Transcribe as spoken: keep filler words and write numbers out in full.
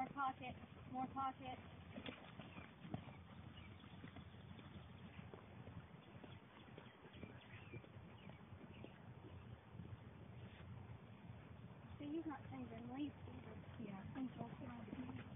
more pocket, more pocket. See, he's not changing leaves either. Yeah, I think that's what I